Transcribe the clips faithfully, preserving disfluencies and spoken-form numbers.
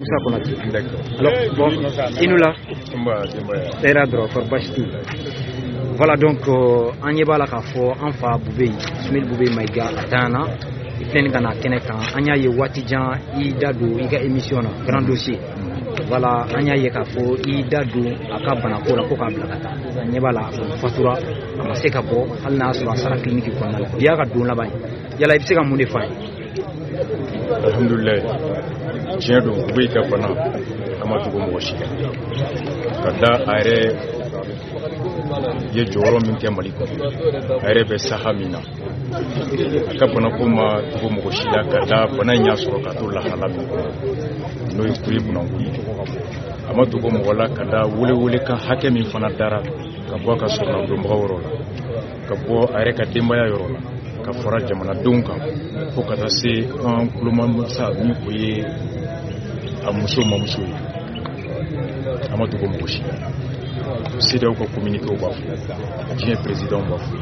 Moussa Konaté. D'accord. Alors, bon, Inoula, Teradro, Korbashtu. Voilà donc, an ye b'a la k'a fɔ an fa Bube Ismail Bube Maïga a tanyana i filɛ nin ka na kɛnɛ kan an y'a ye waati jan i da don i ka émission na grand dossier voilà an y'a ye k'a fɔ i da don a ka banako la ko k'a bila ka taa an ɲɛ b'a la a fatura a ma se ka bɔ hali n'a y'a sɔrɔ a sara clinique kɔnɔna la bi y'a ka don laban ye yala i bɛ se ka mun de fɔ an ye. Alhamdulillah tiɲɛ don Bube ka bana a ma dogo mɔgɔ si ka da a yɛrɛ ye jɔyɔrɔ min kɛ Mali kɔnɔ a yɛrɛ bɛ saha min na a ka banako ma dogo mɔgɔ si la ka da bana in y'a sɔrɔ ka to lahala min kɔnɔ n'o ye kuri bunanku ye a ma dogo mɔgɔ la ka da welewele kan hakɛ min fana dara ka bɔ a ka sɔrɔnadonbagaw yɔrɔ la ka bɔ a yɛrɛ ka denbaya yɔrɔ la ka fara jamanadenw kan fo ka taa se an kulomamasa min o ye a muso mamuso ye a ma dogo mɔgɔ si la C D A O ka communiqué o b'a fɔ diɲɛ président b'a fɔ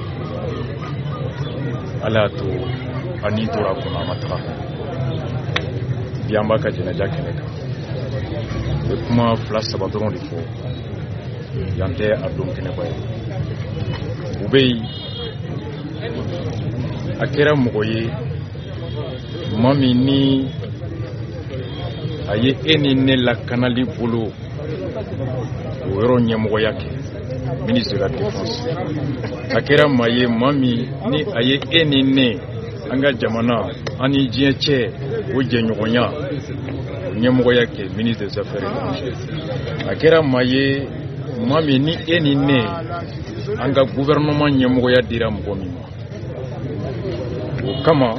ala y'a to a ni tora a kɔnɔ a ma taga bi an b'a ka jɛnɛja kɛnɛ kan n bɛ kuma fila saba dɔrɔn de fɔ yan tɛ a don kɛnɛba ye u bɛ yen a kɛra mɔgɔ ye maa min ni a ye e ni ne lakanali bolo o yɔrɔ ɲɛmɔgɔya kɛ ministre de la défense a kɛra maa ye maa min ni a ye e ni ne an ka jamana an ni diɲɛ cɛ o jɛɲɔgɔnya ɲɛmɔgɔya kɛ ministre des affaires étrangères a kɛra maa ye maa min ni e ni ne an ka gouvernement ɲɛmɔgɔya dira mɔgɔ min ma o kama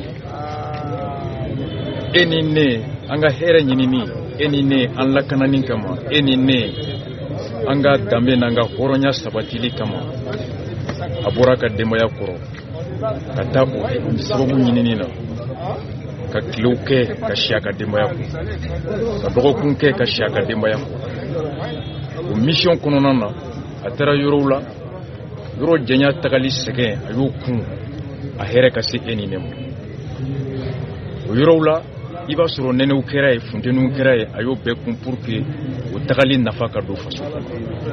e ni ne an ka hɛrɛ ɲinini e ni ne an lakanani kama e ni ne an ka danbe n'an ka hɔrɔnya sabatili kama a bɔra ka denbaya kɔrɔ ka taa o sababu ɲinini na ka tilew kɛ ka si a ka denbaya kɔ ka dɔgɔkun kɛ ka si a ka denbaya kɔ o mission kɔnɔna na a taara yɔrɔw la yɔrɔ janya tagali sɛgɛn a y'o kun a hɛrɛ ka se e ni ne ma o yɔrɔw la i b'a sɔrɔ nɛnɛw kɛra ye funtɛniw kɛra ye a y'o bɛɛ kun pour que o tagali nafa ka don faso kɔnɔ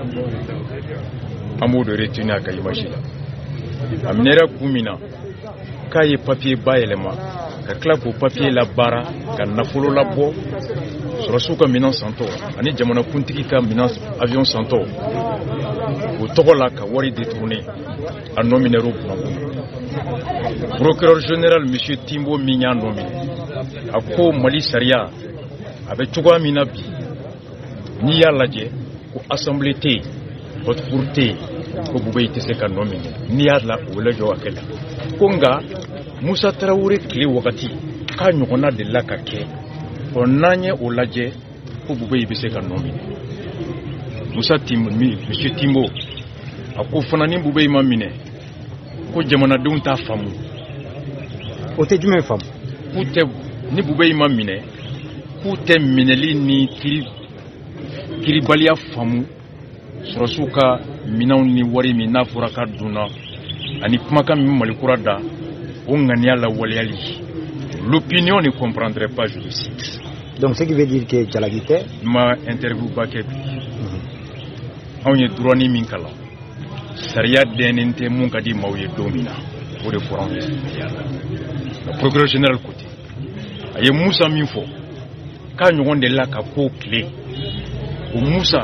an b'o de retenir a ka image la a minɛra kun min na k'a ye papier bayɛlɛma ka tila k'o papier labaara ka nafolo labɔ sɔrɔsiw ka minɛn santɔ ani jamanakuntigi ka minɛn avion santɔ o tɔgɔ la ka wari détourner a nominɛr'o bunakun procureur général monsieur Timbo min y'a nominer a ko Mali sariya a bɛ cogoya min na bi n'i y'a lajɛ ko assemblée tɛ yen vote pour tɛ yen ko Bube tɛ se ka nominer n'i y'a la o lajɛ a kɛ la ko nka Musa Tarawele tile wagati k'a ɲɔgɔnna de la ka kɛ ɔ n'an ye o lajɛ ko Bube bɛ se ka nominer Musa Timbo monsieur Timbo a ko fana ni Bube ma minɛ ko jamanadenw t'a faamu o tɛ jumɛn faamu k'u tɛ ni Bube ma minɛ k'u tɛ minɛli ni kiri kiribaliya faamu sɔrɔsiw ka minɛnw ni wari min n'a fɔra ka dunna ani kumakan min Malikura da o ŋaniya la waleyali l'opinion ne comprendrait pas je le cite. Donc ce qui veut dire que Jalagi tɛ ma interview ba kɛ bi anw ye droit min kalan sariya dɛnnen tɛ mun ka di maaw ye don min na o de fɔra anw ye le procureur général côté a ye Musa min fɔ k'a ɲɔgɔn de la ka ko tile o Musa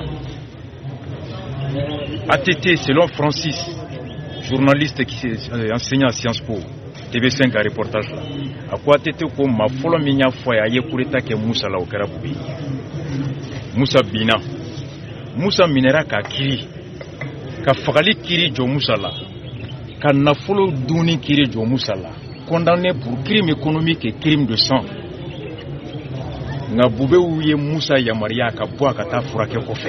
A T T selon Francis journaliste qui est enseignant à Sciences Po T V cinq a reportage là a ko A T T ko ma fɔlɔ min y'a fɔ a ye coup d'état kɛ Musa la o kɛra Bube Musa bina Musa minɛra k'a kiri ka fagali kiri jɔ Musa la ka nafolo dunni kiri jɔ Musa la condamné pour crime économique et crime de sang nga Bube ye Musa yamaria ka bɔ a ka taa furakɛ kɔfɛ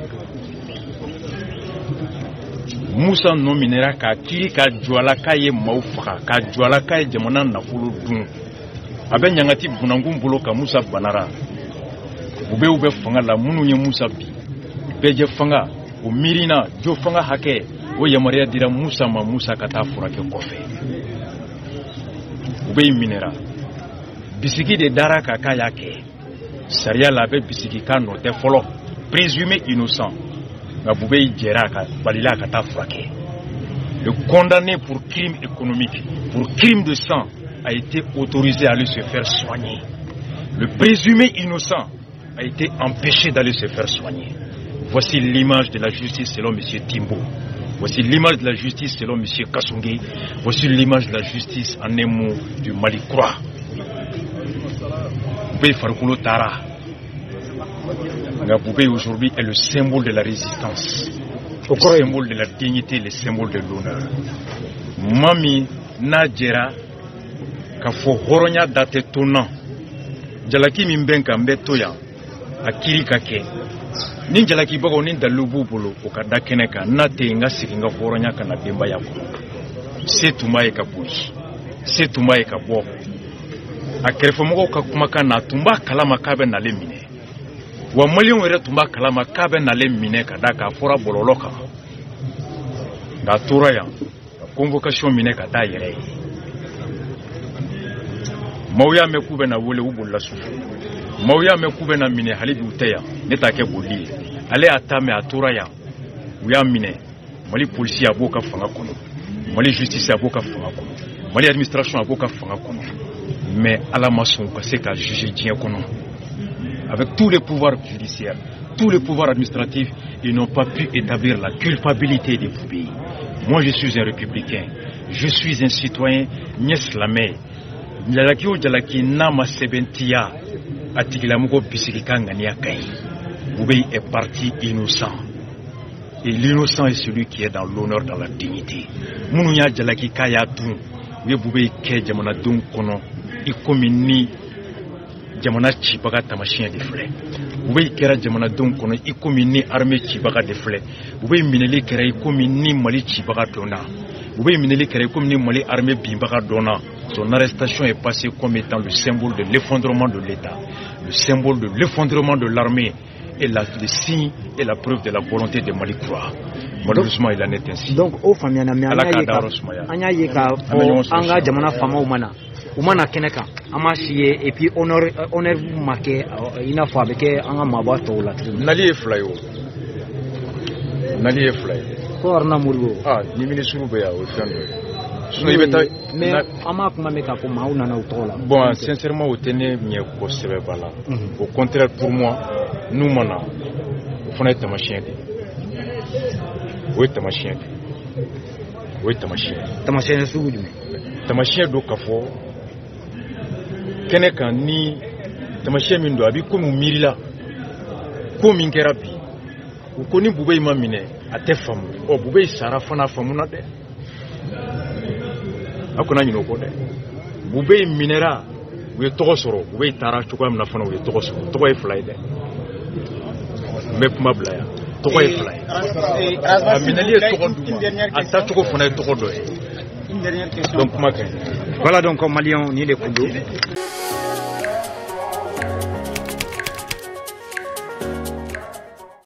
Musa nominera ka kiri ka jɔla k'a ye maaw faga ka jɔla k'a ye jamana nafolo dun a bɛ ɲangati bunangun bolo ka Musa banara Bube bɛ fanga la minnu ye Musa bi bɛɛ fanga o miirina jo fanga hakɛ o yamaruya dira Musa ma Musa ka taa furakɛ kɔfɛ Bube minɛra bisiki de dara ka k'a y'a kɛ Saria l'avait bisiki ka noté folo présumé innocent. Na Boubé Djera ka balila ka ta fraqué. Le condamné pour crime économique, pour crime de sang, a été autorisé à aller se faire soigner. Le présumé innocent a été empêché d'aller se faire soigner. Voici l'image de la justice selon M. Timbo. Voici l'image de la justice selon M. Kassongué. Voici l'image de la justice en un mot du Mali Croix. Boubé Faroukoulo Tara. Boubé aujourd'hui est le symbole de la résistance. Le symbole de la dignité, le symbole de l'honneur. Mami Nadjera Kafo Horonya date tonnant. Jalaki Mimbenka Mbetoya Akiri Kake. Nin Jalaki Bago Nin Dalubu Bolo Okada Keneka Nate Nga Sikinga Horonya Kana Demba Yako. C'est Tumae Kapush. C'est Tumae Kabo. Akerefomogo Kakumaka na Tumba Kalama Kabe na Lemine. Wa malion were tumba kalama kabe na le mine kadaka fora bololoka da tura ya convocation mine kata yere mawya mekube na wole ubulla su mawya mekube na mine halibi uteya netake boli ale atame atura ya uya mine mali police aboka fanga kono mali justice aboka fanga kono mali administration aboka fanga kono mais ala mason ka se ka juger dien kono. Avec tous les pouvoirs judiciaires, tous les pouvoirs administratifs, ils n'ont pas pu établir la culpabilité des Boubé. Moi, je suis un républicain, je suis un citoyen Nieslamé. Njalakio Jalaki Nama Sebentia, Atikilamugo Bisikikangania Kai. Boubé est parti innocent. Et l'innocent est celui qui est dans l'honneur, dans la dignité. Mounouya Jalaki Kaya Dun, oui Boubé Ke Jamana Dun Kono, Ikomini. Jamana Chibaga Tamashien de Flé. Vous voyez Kera Jamana donc on est comme ni armée Chibaga de Flé. Vous voyez Mineli Kera comme ni Mali Chibaga Dona. Vous voyez Mineli Kera comme ni Mali armée Bimbaga Dona. Son arrestation est passée comme étant le symbole de l'effondrement de l'État, le symbole de l'effondrement de l'armée et la, le signe et la preuve de la volonté de Mali Croix. Malheureusement, il en est ainsi. Donc, au famille, Anya Yeka, Anga Jamana Fama Umana. Umana keneka amachiye et puis honor honor marqué ina fois avec anga mabato la nali flayo nali flayo ko arna murgo ah ni ministre be ya o fando sunu beta mais ama kuma meka ko mauna na utola bon sincèrement au tenir mie ko sebe bala au contraire pour moi nous mana fona tamachien oui tamachien oui tamachien tamachien sugu tamachien do kafo Keneka ni tamashia mindo abi ko mirila ko minkera bi ko ni Boubé mamine atefamu o Boubé sara fana famu na de akona nyino ko de Boubé minera we togo soro Boubé tara chukwa mna fana we togo soro togo e fly de me kuma blaya togo e fly aminali e togo duma ata chukwa fana e togo do. Donc, voilà donc Malion ni les Koundou.